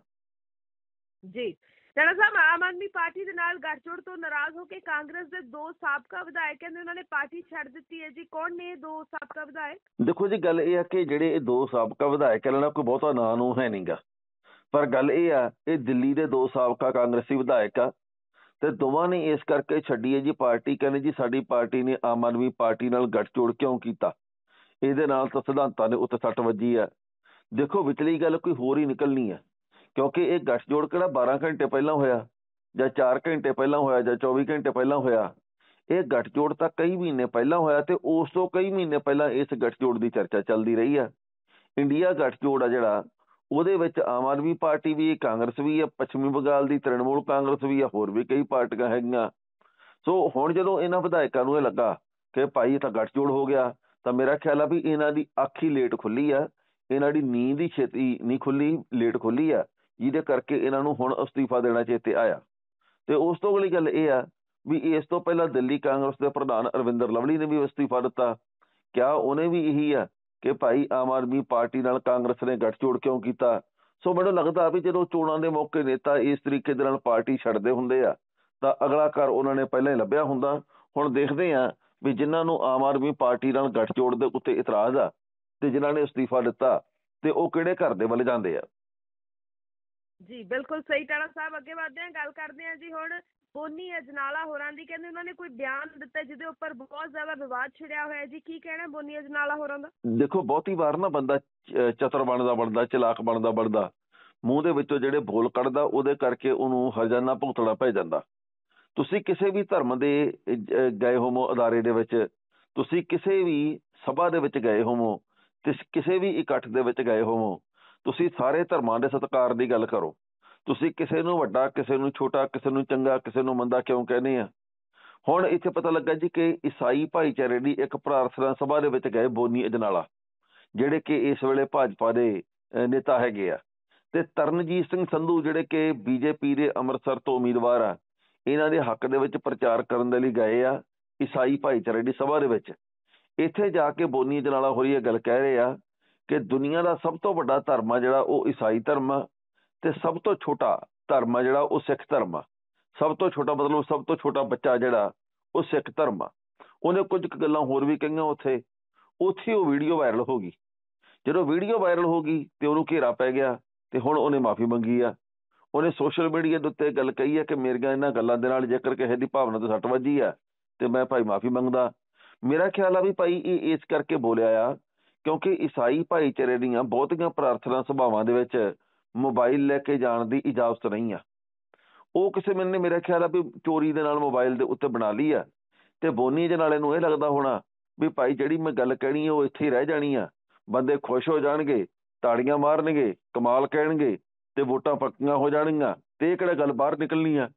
ਜੀ ਟਾਣਾ ਸਾਹਿਬ, ਆਮ ਆਦਮੀ ਪਾਰਟੀ ਦੇ ਨਾਲ ਗੱਠਜੋੜ ਤੋਂ ਨਾਰਾਜ਼ ਹੋ ਕੇ ਕਾਂਗਰਸ ਦੇ ਦੋ ਸਾਬਕਾ ਵਿਧਾਇਕ ਕਹਿੰਦੇ ਉਹਨਾਂ ਨੇ ਪਾਰਟੀ ਛੱਡ ਦਿੱਤੀ ਹੈ ਜੀ। ਕੌਣ ਨੇ ਇਹ ਦੋ ਸਾਬਕਾ ਵਿਧਾਇਕ? ਦੇਖੋ ਜੀ, ਗੱਲ ਇਹ ਆ ਕਿ ਜਿਹੜੇ ਇਹ ਦੋ ਸਾਬਕਾ ਵਿਧਾਇਕ ਇਹਨਾਂ ਦਾ ਕੋਈ ਬਹੁਤਾ ਨਾਂ ਨੂੰ ਹੈ ਨਹੀਂਗਾ, ਪਰ ਗੱਲ ਇਹ ਆ ਇਹ ਦਿੱਲੀ ਦੇ ਦੋ ਸਾਬਕਾ ਕਾਂਗਰਸੀ ਵਿਧਾਇਕ ਆ ਤੇ ਦੋਵਾਂ ਨੇ ਇਸ ਕਰਕੇ ਛੱਡੀ ਹੈ ਜੀ ਪਾਰਟੀ। ਕਹਿੰਦੇ ਜੀ ਸਾਡੀ ਪਾਰਟੀ ਨੇ ਆਮ ਆਦਮੀ ਪਾਰਟੀ ਨਾਲ ਗੱਠਜੋੜ ਕਿਉਂ ਕੀਤਾ, ਇਹਦੇ ਨਾਲ ਤਾਂ ਸਿਧਾਂਤਾਂ ਦੇ ਉੱਤੇ ਸੱਟ ਵੱਜੀ ਆ। ਦੇਖੋ ਵਿਚਲੀ ਗੱਲ ਕੋਈ ਹੋਰ ਹੀ ਨਿਕਲਣੀ ਆ, ਕਿਉਂਕਿ ਇਹ ਗੱਠਜੋੜ ਕਿਹੜਾ ਬਾਰਾਂ ਘੰਟੇ ਪਹਿਲਾਂ ਹੋਇਆ ਜਾਂ ਚਾਰ ਘੰਟੇ ਪਹਿਲਾਂ ਹੋਇਆ ਜਾਂ ਚੌਵੀ ਘੰਟੇ ਪਹਿਲਾਂ ਹੋਇਆ। ਇਹ ਗੱਠਜੋੜ ਤਾਂ ਕਈ ਮਹੀਨੇ ਪਹਿਲਾਂ ਹੋਇਆ ਤੇ ਉਸ ਤੋਂ ਕਈ ਮਹੀਨੇ ਪਹਿਲਾਂ ਇਸ ਗੱਠਜੋੜ ਦੀ ਚਰਚਾ ਚੱਲਦੀ ਰਹੀ ਆ। ਇੰਡੀਆ ਗੱਠਜੋੜ ਆ ਜਿਹੜਾ, ਉਹਦੇ ਵਿੱਚ ਆਮ ਆਦਮੀ ਪਾਰਟੀ ਵੀ, ਕਾਂਗਰਸ ਵੀ ਆ, ਪੱਛਮੀ ਬੰਗਾਲ ਦੀ ਤ੍ਰਿਣਮੂਲ ਕਾਂਗਰਸ ਵੀ ਆ, ਹੋਰ ਵੀ ਕਈ ਪਾਰਟੀਆਂ ਹੈਗੀਆਂ। ਸੋ ਹੁਣ ਜਦੋਂ ਇਹਨਾਂ ਵਿਧਾਇਕਾਂ ਨੂੰ ਇਹ ਲੱਗਾ ਕਿ ਭਾਈ ਇਹ ਤਾਂ ਗੱਠਜੋੜ ਹੋ ਗਿਆ, ਤਾਂ ਮੇਰਾ ਖਿਆਲ ਆ ਵੀ ਇਹਨਾਂ ਦੀ ਅੱਖ ਹੀ ਲੇਟ ਖੁੱਲੀ ਆ, ਇਹਨਾਂ ਦੀ ਨੀਂਦ ਹੀ ਛੇਤੀ ਨਹੀਂ ਖੁੱਲੀ, ਲੇਟ ਖੁੱਲੀ ਆ, ਜਿਹਦੇ ਕਰਕੇ ਇਹਨਾਂ ਨੂੰ ਹੁਣ ਅਸਤੀਫਾ ਦੇਣਾ ਚੇਤੇ ਆਇਆ। ਤੇ ਉਸ ਤੋਂ ਅਗਲੀ ਗੱਲ ਇਹ ਆ ਵੀ ਇਸ ਤੋਂ ਪਹਿਲਾਂ ਦਿੱਲੀ ਕਾਂਗਰਸ ਦੇ ਪ੍ਰਧਾਨ ਅਰਵਿੰਦਰ ਲਵਲੀ ਨੇ ਵੀ ਅਸਤੀਫਾ ਦਿੱਤਾ। ਕਿਆ ਉਹਨੇ ਵੀ ਇਹੀ ਆ ਕਿ ਭਾਈ ਆਮ ਆਦਮੀ ਪਾਰਟੀ ਨਾਲ ਕਾਂਗਰਸ ਨੇ ਗੱਠਜੋੜ ਕਿਉਂ ਕੀਤਾ? ਸੋ ਮੈਨੂੰ ਲੱਗਦਾ ਵੀ ਜਦੋਂ ਚੋਣਾਂ ਦੇ ਮੌਕੇ ਨੇਤਾ ਇਸ ਤਰੀਕੇ ਦੇ ਨਾਲ ਪਾਰਟੀ ਛੱਡਦੇ ਹੁੰਦੇ ਆ ਤਾਂ ਅਗਲਾ ਘਰ ਉਹਨਾਂ ਨੇ ਪਹਿਲਾਂ ਹੀ ਲੱਭਿਆ ਹੁੰਦਾ। ਹੁਣ ਦੇਖਦੇ ਆ ਵੀ ਜਿਨ੍ਹਾਂ ਨੂੰ ਆਮ ਆਦਮੀ ਪਾਰਟੀ ਨਾਲ ਗੱਠਜੋੜ ਦੇ ਉੱਤੇ ਇਤਰਾਜ਼ ਆ ਤੇ ਜਿਨ੍ਹਾਂ ਨੇ ਅਸਤੀਫਾ ਦਿੱਤਾ ਤੇ ਉਹ ਕਿਹੜੇ ਘਰ ਦੇ ਵੱਲ ਜਾਂਦੇ ਆ। ਜੀ ਬਿਲਕੁਲ ਸਹੀ ਟਾਣਾ ਸਾਹਿਬ। ਅੱਗੇ ਵਧਦੇ ਹਾਂ, ਗੱਲ ਕਰਦੇ ਹਾਂ ਜੀ ਹੁਣ ਬੋਨੀ ਅਜਨਾਲਾ ਹੋਰਾਂ ਦੀ। ਕਹਿੰਦੇ ਉਹਨਾਂ ਨੇ ਕੋਈ ਬਿਆਨ ਦਿੱਤਾ ਜਿਹਦੇ ਉੱਪਰ ਬਹੁਤ ਜ਼ਿਆਦਾ ਵਿਵਾਦ ਛਿੜਿਆ ਹੋਇਆ ਜੀ। ਕੀ ਕਹਿਣਾ ਬੋਨੀ ਅਜਨਾਲਾ ਹੋਰਾਂ ਦਾ? ਦੇਖੋ ਬਹੁਤੀ ਵਾਰ ਨਾ ਬੰਦਾ ਚਤਰ ਬਣਦਾ ਬਣਦਾ ਚਲਾਕ ਬਣਦਾ ਬਣਦਾ ਮੂੰਹ ਦੇ ਵਿੱਚੋਂ ਜਿਹੜੇ ਬੋਲ ਕੱਢਦਾ ਉਹਦੇ ਕਰਕੇ ਉਹਨੂੰ ਹਰਜਾਨਾ ਭੁਗਤਣਾ ਪੈ ਜਾਂਦਾ। ਤੁਸੀਂ ਕਿਸੇ ਵੀ ਧਰਮ ਦੇ ਗਏ ਹੋਵੋ ਅਦਾਰੇ ਦੇ ਵਿੱਚ, ਤੁਸੀਂ ਕਿਸੇ ਵੀ ਸਭਾ ਦੇ ਵਿੱਚ ਗਏ ਹੋਵੋ, ਕਿਸੇ ਵੀ ਇਕੱਠ ਦੇ ਵਿੱਚ ਗਏ ਹੋਵੋ, ਤੁਸੀਂ ਸਾਰੇ ਧਰਮਾਂ ਦੇ ਸਤਿਕਾਰ ਦੀ ਗੱਲ ਕਰੋ। ਤੁਸੀਂ ਕਿਸੇ ਨੂੰ ਵੱਡਾ, ਕਿਸੇ ਨੂੰ ਛੋਟਾ, ਕਿਸੇ ਨੂੰ ਚੰਗਾ, ਕਿਸੇ ਨੂੰ ਮੰਦਾ ਕਿਉਂ ਕਹਿੰਦੇ ਆ? ਹੁਣ ਇੱਥੇ ਪਤਾ ਲੱਗਾ ਜੀ ਕਿ ਈਸਾਈ ਭਾਈਚਾਰੇ ਦੀ ਇੱਕ ਪ੍ਰਾਰਥਨਾ ਸਭਾ ਦੇ ਵਿੱਚ ਗਏ ਬੋਨੀ ਅਜਨਾਲਾ, ਜਿਹੜੇ ਕਿ ਇਸ ਵੇਲੇ ਭਾਜਪਾ ਦੇ ਨੇਤਾ ਹੈਗੇ ਆ, ਤੇ ਤਰਨਜੀਤ ਸਿੰਘ ਸੰਧੂ ਜਿਹੜੇ ਕਿ ਬੀਜੇਪੀ ਦੇ ਅੰਮ੍ਰਿਤਸਰ ਤੋਂ ਉਮੀਦਵਾਰ ਆ, ਇਹਨਾਂ ਦੇ ਹੱਕ ਦੇ ਵਿੱਚ ਪ੍ਰਚਾਰ ਕਰਨ ਦੇ ਲਈ ਗਏ ਆ ਈਸਾਈ ਭਾਈਚਾਰੇ ਦੀ ਸਭਾ ਦੇ ਵਿੱਚ। ਇੱਥੇ ਜਾ ਕੇ ਬੋਨੀ ਅਜਨਾਲਾ ਹੋਰੀ ਇਹ ਗੱਲ ਕਹਿ ਰਹੇ ਆ ਕਿ ਦੁਨੀਆ ਦਾ ਸਭ ਤੋਂ ਵੱਡਾ ਧਰਮ ਆ ਜਿਹੜਾ ਉਹ ਈਸਾਈ ਧਰਮ ਆ ਤੇ ਸਭ ਤੋਂ ਛੋਟਾ ਧਰਮ ਆ ਜਿਹੜਾ ਉਹ ਸਿੱਖ ਧਰਮ ਆ। ਸਭ ਤੋਂ ਛੋਟਾ ਮਤਲਬ ਸਭ ਤੋਂ ਛੋਟਾ ਬੱਚਾ ਜਿਹੜਾ ਉਹ ਸਿੱਖ ਧਰਮ ਆ। ਉਹਨੇ ਕੁਝ ਕੁ ਗੱਲਾਂ ਹੋਰ ਵੀ ਕਹੀਆਂ ਉੱਥੇ ਉੱਥੇ ਉਹ ਵੀਡੀਓ ਵਾਇਰਲ ਹੋ ਗਈ। ਜਦੋਂ ਵੀਡੀਓ ਵਾਇਰਲ ਹੋ ਗਈ ਤੇ ਉਹਨੂੰ ਘੇਰਾ ਪੈ ਗਿਆ ਤੇ ਹੁਣ ਉਹਨੇ ਮਾਫੀ ਮੰਗੀ ਆ। ਉਹਨੇ ਸੋਸ਼ਲ ਮੀਡੀਆ ਦੇ ਉੱਤੇ ਗੱਲ ਕਹੀ ਹੈ ਕਿ ਮੇਰੀਆਂ ਇਹਨਾਂ ਗੱਲਾਂ ਦੇ ਨਾਲ ਜੇਕਰ ਕਿਸੇ ਦੀ ਭਾਵਨਾ ਤੇ ਸੱਟ ਵੱਜੀ ਆ ਤੇ ਮੈਂ ਭਾਈ ਮਾਫੀ ਮੰਗਦਾ। ਮੇਰਾ ਖਿਆਲ ਆ ਵੀ ਭਾਈ ਇਹ ਇਸ ਕਰਕੇ ਬੋਲਿਆ ਆ ਕਿਉਂਕਿ ਈਸਾਈ ਭਾਈਚਾਰੇ ਦੀਆਂ ਬਹੁਤੀਆਂ ਪ੍ਰਾਰਥਨਾ ਸਭਾਵਾਂ ਦੇ ਵਿੱਚ ਮੋਬਾਈਲ ਲੈ ਕੇ ਜਾਣ ਦੀ ਇਜਾਜ਼ਤ ਨਹੀਂ ਆ। ਉਹ ਕਿਸੇ ਨੇ ਮੇਰਾ ਖਿਆਲ ਆ ਵੀ ਚੋਰੀ ਦੇ ਨਾਲ ਮੋਬਾਈਲ ਦੇ ਉੱਤੇ ਬਣਾ ਲਈ ਆ ਤੇ ਬੋਨੀ ਅਜਨਾਲੇ ਨੂੰ ਇਹ ਲੱਗਦਾ ਹੋਣਾ ਵੀ ਭਾਈ ਜਿਹੜੀ ਮੈਂ ਗੱਲ ਕਹਿਣੀ ਹੈ ਉਹ ਇੱਥੇ ਹੀ ਰਹਿ ਜਾਣੀ ਆ, ਬੰਦੇ ਖੁਸ਼ ਹੋ ਜਾਣਗੇ, ਤਾੜੀਆਂ ਮਾਰਨਗੇ, ਕਮਾਲ ਕਹਿਣਗੇ ਤੇ ਵੋਟਾਂ ਪੱਕੀਆਂ ਹੋ ਜਾਣਗੀਆਂ ਤੇ ਇਹ ਕਿਹੜਾ ਗੱਲ ਬਾਹਰ ਨਿਕਲਣੀ ਆ।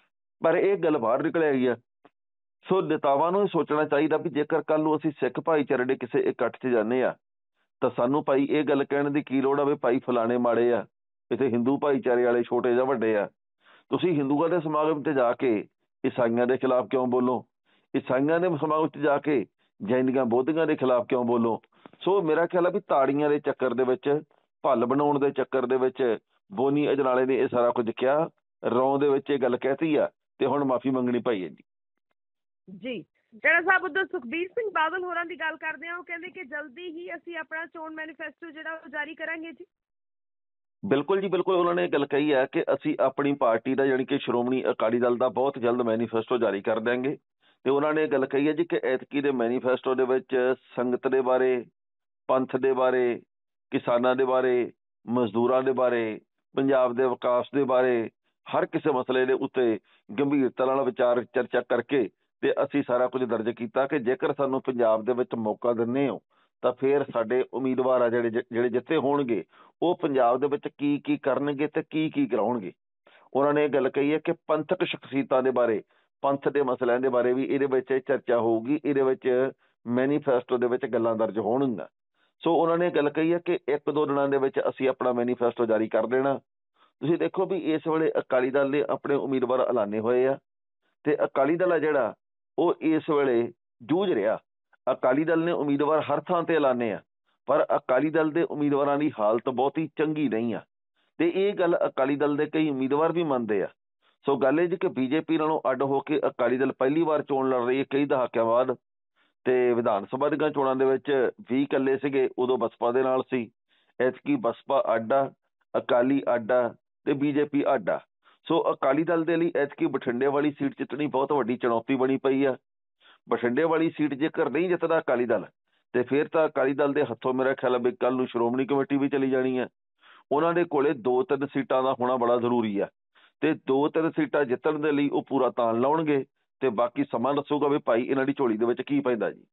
ਪਰ ਇਹ ਗੱਲ ਬਾਹਰ ਨਿਕਲ ਆਈ ਆ। ਸੋ ਨੇਤਾਵਾਂ ਨੂੰ ਇਹ ਸੋਚਣਾ ਚਾਹੀਦਾ ਵੀ ਜੇਕਰ ਕੱਲ ਨੂੰ ਅਸੀਂ ਸਿੱਖ ਭਾਈਚਾਰੇ ਦੇ ਕਿਸੇ ਇਕੱਠ 'ਚ ਜਾਂਦੇ ਆ ਤਾਂ ਸਾਨੂੰ ਭਾਈ ਇਹ ਗੱਲ ਕਹਿਣ ਦੀ ਕੀ ਲੋੜ ਆ ਵੀ ਭਾਈ ਫਲਾਣੇ ਮਾੜੇ ਆ, ਇੱਥੇ ਹਿੰਦੂ ਭਾਈਚਾਰੇ ਵਾਲੇ ਛੋਟੇ ਜਾਂ ਵੱਡੇ ਆ। ਤੁਸੀਂ ਹਿੰਦੂਆਂ ਦੇ ਸਮਾਗਮ 'ਚ ਜਾ ਕੇ ਈਸਾਈਆਂ ਦੇ ਖਿਲਾਫ ਕਿਉਂ ਬੋਲੋ? ਈਸਾਈਆਂ ਦੇ ਸਮਾਗਮ 'ਚ ਜਾ ਕੇ ਜੈਨੀਆਂ ਬੋਧੀਆਂ ਦੇ ਖਿਲਾਫ ਕਿਉਂ ਬੋਲੋ? ਸੋ ਮੇਰਾ ਖਿਆਲ ਆ ਵੀ ਤਾੜੀਆਂ ਦੇ ਚੱਕਰ ਦੇ ਵਿੱਚ, ਭੱਲ ਬਣਾਉਣ ਦੇ ਚੱਕਰ ਦੇ ਵਿੱਚ ਬੋਨੀ ਅਜਨਾਲੇ ਨੇ ਇਹ ਸਾਰਾ ਕੁਝ ਕਿਹਾ, ਰੌਂ ਦੇ ਵਿੱਚ ਇਹ ਗੱਲ ਕਹਿਤੀ ਆ ਤੇ ਹੁਣ ਮਾਫੀ ਮੰਗਣੀ ਪਈ ਹੈ ਜੀ। ਜੀ ਟਾਣਾ ਸਾਹਿਬ, ਉਧਰ ਸੁਖਬੀਰ ਸਿੰਘ ਬਾਦਲ ਹੋਰਾਂ ਦੀ ਗੱਲ ਕਰਦੇ ਆ। ਉਹ ਕਹਿੰਦੇ ਕਿ ਜਲਦੀ ਹੀ ਅਸੀਂ ਆਪਣਾ ਚੋਣ ਮੈਨੀਫੈਸਟੋ ਜਿਹੜਾ ਉਹ ਜਾਰੀ ਕਰਾਂਗੇ ਜੀ। ਬਿਲਕੁਲ ਜੀ ਬਿਲਕੁਲ, ਉਹਨਾਂ ਨੇ ਇਹ ਗੱਲ ਕਹੀ ਹੈ ਕਿ ਅਸੀਂ ਆਪਣੀ ਪਾਰਟੀ ਦਾ ਯਾਨੀ ਕਿ ਸ਼੍ਰੋਮਣੀ ਅਕਾਲੀ ਦਲ ਦਾ ਬਹੁਤ ਜਲਦ ਮੈਨੀਫੈਸਟੋ ਜਾਰੀ ਕਰ ਦਿਆਂਗੇ। ਤੇ ਉਹਨਾਂ ਨੇ ਇਹ ਗੱਲ ਕਹੀ ਹੈ ਜੀ ਕਿ ਐਤਕੀ ਦੇ ਮੈਨੀਫੈਸਟੋ ਦੇ ਵਿੱਚ ਸੰਗਤ ਦੇ ਬਾਰੇ, ਪੰਥ ਦੇ ਬਾਰੇ, ਕਿਸਾਨਾਂ ਦੇ ਬਾਰੇ, ਮਜ਼ਦੂਰਾਂ ਦੇ ਬਾਰੇ, ਪੰਜਾਬ ਦੇ ਵਿਕਾਸ ਦੇ ਬਾਰੇ, ਹਰ ਕਿਸੇ ਮਸਲੇ ਦੇ ਉੱਤੇ ਗੰਭੀਰਤਾ ਨਾਲ ਵਿਚਾਰ ਚਰਚਾ ਕਰਕੇ ਤੇ ਅਸੀਂ ਸਾਰਾ ਕੁਝ ਦਰਜ ਕੀਤਾ ਕਿ ਜੇਕਰ ਸਾਨੂੰ ਪੰਜਾਬ ਦੇ ਵਿੱਚ ਮੌਕਾ ਦਿੰਦੇ ਹੋ ਤਾਂ ਫਿਰ ਸਾਡੇ ਉਮੀਦਵਾਰ ਆ ਜਿਹੜੇ ਜਿਹੜੇ ਜਿੱਤੇ ਹੋਣਗੇ ਉਹ ਪੰਜਾਬ ਦੇ ਵਿੱਚ ਕੀ ਕੀ ਕਰਨਗੇ ਤੇ ਕੀ ਕੀ ਕਰਾਉਣਗੇ। ਉਹਨਾਂ ਨੇ ਇਹ ਗੱਲ ਕਹੀ ਹੈ ਕਿ ਪੰਥਕ ਸ਼ਖਸੀਅਤਾਂ ਦੇ ਬਾਰੇ, ਪੰਥ ਦੇ ਮਸਲਿਆਂ ਦੇ ਬਾਰੇ ਵੀ ਇਹਦੇ ਵਿੱਚ ਚਰਚਾ ਹੋਊਗੀ, ਇਹਦੇ ਵਿੱਚ ਮੈਨੀਫੈਸਟੋ ਦੇ ਵਿੱਚ ਗੱਲਾਂ ਦਰਜ ਹੋਣਗੀਆਂ। ਸੋ ਉਹਨਾਂ ਨੇ ਗੱਲ ਕਹੀ ਹੈ ਕਿ ਇੱਕ ਦੋ ਦਿਨਾਂ ਦੇ ਵਿੱਚ ਅਸੀਂ ਆਪਣਾ ਮੈਨੀਫੈਸਟੋ ਜਾਰੀ ਕਰ ਦੇਣਾ। ਤੁਸੀਂ ਦੇਖੋ ਵੀ ਇਸ ਵੇਲੇ ਅਕਾਲੀ ਦਲ ਨੇ ਆਪਣੇ ਉਮੀਦਵਾਰ ਐਲਾਨੇ ਹੋਏ ਆ ਤੇ ਅਕਾਲੀ ਦਲ ਆ ਜਿਹੜਾ ਉਹ ਇਸ ਵੇਲੇ ਜੂਝ ਰਿਹਾ। ਅਕਾਲੀ ਦਲ ਨੇ ਉਮੀਦਵਾਰ ਹਰ ਥਾਂ ਤੇ ਐਲਾਨੇ ਆ ਪਰ ਅਕਾਲੀ ਦਲ ਦੇ ਉਮੀਦਵਾਰਾਂ ਦੀ ਹਾਲਤ ਬਹੁਤੀ ਚੰਗੀ ਨਹੀਂ ਆ ਤੇ ਇਹ ਗੱਲ ਅਕਾਲੀ ਦਲ ਦੇ ਕਈ ਉਮੀਦਵਾਰ ਵੀ ਮੰਨਦੇ ਆ। ਸੋ ਗੱਲ ਇਹ ਜੀ ਕਿ ਬੀਜੇਪੀ ਨਾਲੋਂ ਅੱਡ ਹੋ ਕੇ ਅਕਾਲੀ ਦਲ ਪਹਿਲੀ ਵਾਰ ਚੋਣ ਲੜ ਰਹੀ ਹੈ ਕਈ ਦਹਾਕਿਆਂ ਬਾਅਦ ਤੇ ਵਿਧਾਨ ਸਭਾ ਦੀਆਂ ਚੋਣਾਂ ਦੇ ਵਿੱਚ ਵੀਹ ਇਕੱਲੇ ਸੀਗੇ, ਉਦੋਂ ਬਸਪਾ ਦੇ ਨਾਲ ਸੀ। ਐਤਕੀ ਬਸਪਾ ਅੱਡ ਆ, ਅਕਾਲੀ ਅੱਡ ਆ ਤੇ ਬੀਜੇਪੀ ਅੱਡ ਆ। ਸੋ ਅਕਾਲੀ ਦਲ ਦੇ ਲਈ ਐਤਕੀ ਬਠਿੰਡੇ ਵਾਲੀ ਸੀਟ ਜਿੱਤਣੀ ਬਹੁਤ ਵੱਡੀ ਚੁਣੌਤੀ ਬਣੀ ਪਈ ਆ। ਬਠਿੰਡੇ ਵਾਲੀ ਸੀਟ ਜੇਕਰ ਨਹੀਂ ਜਿੱਤਦਾ ਅਕਾਲੀ ਦਲ ਤੇ ਫਿਰ ਤਾਂ ਅਕਾਲੀ ਦਲ ਦੇ ਹੱਥੋਂ ਮੇਰਾ ਖਿਆਲ ਹੈ ਵੀ ਕੱਲ ਨੂੰ ਸ਼੍ਰੋਮਣੀ ਕਮੇਟੀ ਵੀ ਚਲੀ ਜਾਣੀ ਹੈ। ਉਹਨਾਂ ਦੇ ਕੋਲੇ ਦੋ ਤਿੰਨ ਸੀਟਾਂ ਦਾ ਹੋਣਾ ਬੜਾ ਜ਼ਰੂਰੀ ਆ ਤੇ ਦੋ ਤਿੰਨ ਸੀਟਾਂ ਜਿੱਤਣ ਦੇ ਲਈ ਉਹ ਪੂਰਾ ਤਾਣ ਲਾਉਣਗੇ ਤੇ ਬਾਕੀ ਸਮਾਂ ਦੱਸੂਗਾ ਵੀ ਭਾਈ ਇਹਨਾਂ ਦੀ ਝੋਲੀ ਦੇ ਵਿੱਚ ਕੀ ਪੈਂਦਾ ਜੀ।